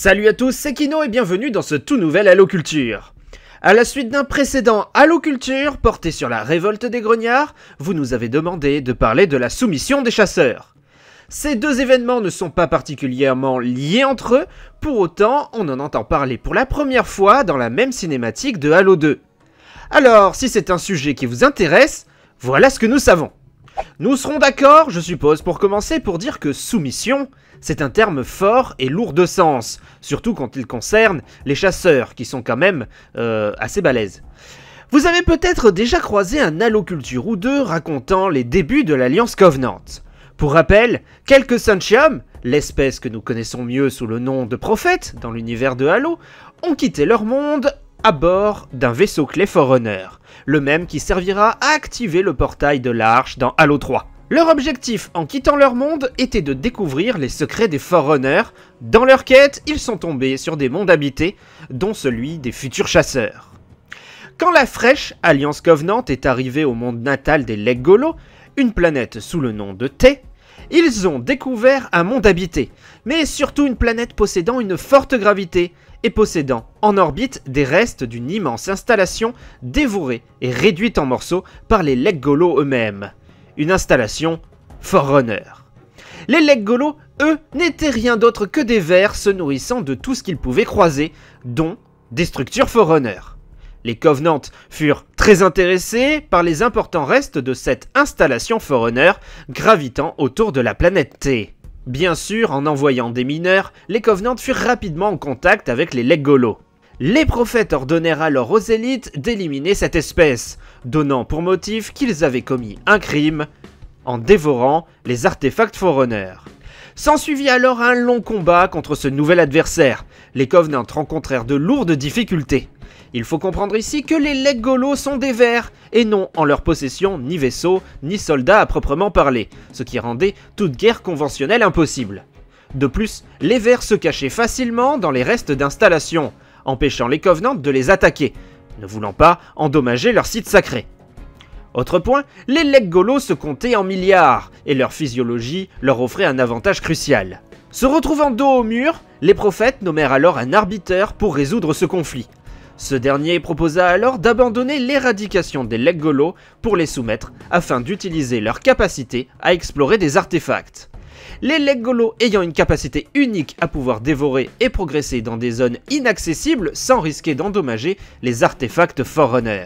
Salut à tous, c'est Kino et bienvenue dans ce tout nouvel Halo Culture. À la suite d'un précédent Halo Culture porté sur la révolte des grognards, vous nous avez demandé de parler de la soumission des chasseurs. Ces deux événements ne sont pas particulièrement liés entre eux, pour autant on en entend parler pour la première fois dans la même cinématique de Halo 2. Alors, si c'est un sujet qui vous intéresse, voilà ce que nous savons. Nous serons d'accord, je suppose, pour commencer, pour dire que soumission, c'est un terme fort et lourd de sens, surtout quand il concerne les chasseurs, qui sont quand même assez balèzes. Vous avez peut-être déjà croisé un Halo Culture ou deux racontant les débuts de l'Alliance Covenant. Pour rappel, quelques Sentium, l'espèce que nous connaissons mieux sous le nom de prophètes dans l'univers de Halo, ont quitté leur monde à bord d'un vaisseau clé Forerunner, le même qui servira à activer le portail de l'Arche dans Halo 3. Leur objectif en quittant leur monde était de découvrir les secrets des Forerunners. Dans leur quête, ils sont tombés sur des mondes habités, dont celui des futurs chasseurs. Quand la fraîche Alliance Covenant est arrivée au monde natal des Leggolo, une planète sous le nom de Thay, ils ont découvert un monde habité, mais surtout une planète possédant une forte gravité, et possédant en orbite des restes d'une immense installation dévorée et réduite en morceaux par les Leggolo eux-mêmes. Une installation Forerunner. Les Leggolo, eux, n'étaient rien d'autre que des vers se nourrissant de tout ce qu'ils pouvaient croiser, dont des structures Forerunner. Les Covenants furent très intéressés par les importants restes de cette installation Forerunner gravitant autour de la planète Thay. Bien sûr, en envoyant des mineurs, les Covenants furent rapidement en contact avec les Leggolo. Les prophètes ordonnèrent alors aux élites d'éliminer cette espèce, donnant pour motif qu'ils avaient commis un crime en dévorant les artefacts Forerunner. S'ensuivit alors un long combat contre ce nouvel adversaire. Les Covenants rencontrèrent de lourdes difficultés. Il faut comprendre ici que les Leggolo sont des vers, et n'ont en leur possession ni vaisseaux, ni soldats à proprement parler, ce qui rendait toute guerre conventionnelle impossible. De plus, les vers se cachaient facilement dans les restes d'installations, empêchant les Covenants de les attaquer, ne voulant pas endommager leur site sacré. Autre point, les Leggolo se comptaient en milliards, et leur physiologie leur offrait un avantage crucial. Se retrouvant dos au mur, les prophètes nommèrent alors un arbitre pour résoudre ce conflit. Ce dernier proposa alors d'abandonner l'éradication des Leggolo pour les soumettre afin d'utiliser leur capacité à explorer des artefacts. Les Leggolo ayant une capacité unique à pouvoir dévorer et progresser dans des zones inaccessibles sans risquer d'endommager les artefacts Forerunner.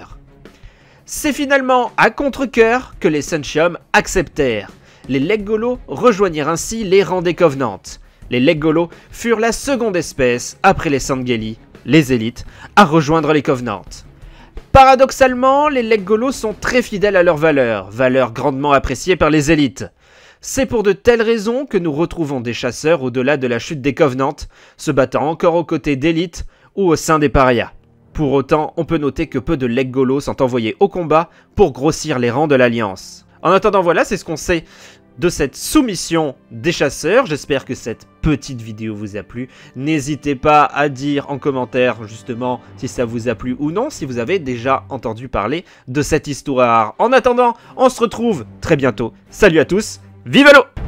C'est finalement à contre-cœur que les Sentium acceptèrent. Les Leggolo rejoignirent ainsi les rangs des Covenants. Les Leggolo furent la seconde espèce, après les Sangheili, les élites, à rejoindre les Covenants. Paradoxalement, les Leggolo sont très fidèles à leurs valeurs grandement appréciées par les élites. C'est pour de telles raisons que nous retrouvons des chasseurs au-delà de la chute des Covenants, se battant encore aux côtés d'élites ou au sein des parias. Pour autant, on peut noter que peu de Leggolo sont envoyés au combat pour grossir les rangs de l'Alliance. En attendant, voilà, c'est ce qu'on sait de cette soumission des chasseurs. J'espère que cette petite vidéo vous a plu. N'hésitez pas à dire en commentaire justement si ça vous a plu ou non, si vous avez déjà entendu parler de cette histoire. En attendant, on se retrouve très bientôt. Salut à tous, vive Halo!